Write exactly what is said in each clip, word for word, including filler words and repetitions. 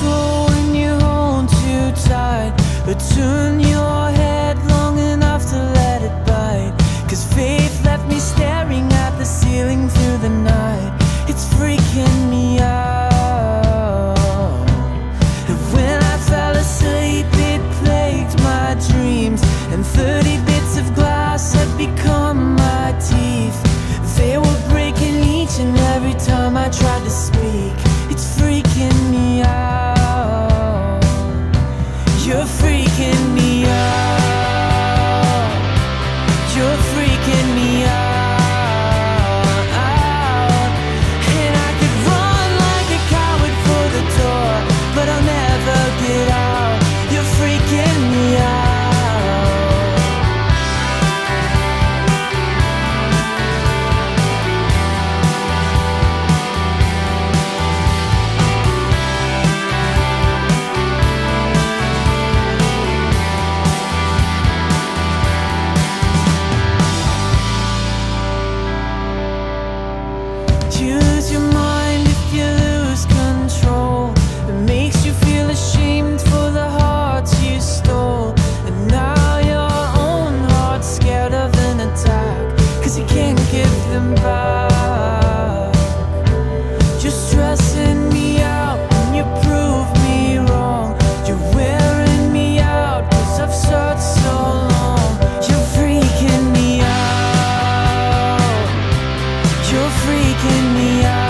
peaceful when you hold too tight, but turn your head long enough to let it bite. Cause faith left me staring at the ceiling through the night. It's freaking me out. And when I fell asleep, it plagued my dreams, and thirty bits of glass had become my teeth. They were breaking each and every time I tried to speak. It's freaking me out. You're freaking me out. You're freaking me out. And I could run like a coward for the door, but I'll never get out. You're freaking me out. Use your mind if you lose control. It makes you feel ashamed for the hearts you stole. And now your own heart's scared of an attack, cause you can't give them back. You're stressing me out and you prove me wrong. You're wearing me out cause I've searched so long. You're freaking me out. You're freaking me out.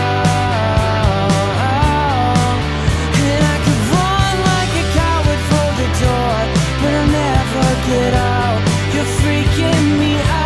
And I could run like a coward for the door, but I'll never get out. You're freaking me out.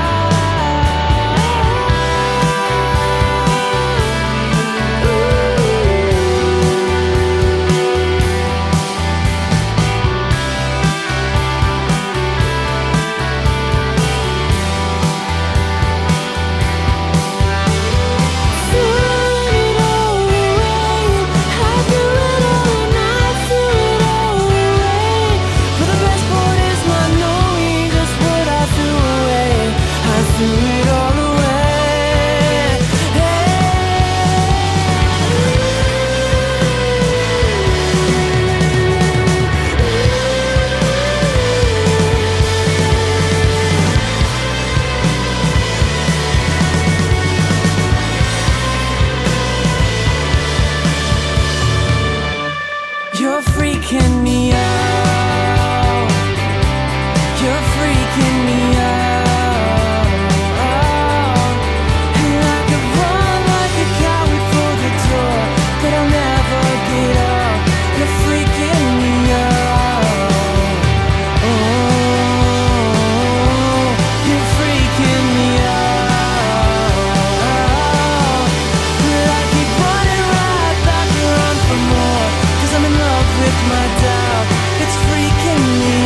You're freaking me out. You're freaking me out. And I could run like a coward for the door, but I'll never get out. You're freaking me out. Oh, you're freaking me out. But I keep running right back around for more, cause I'm in love with my doubt. It's freaking me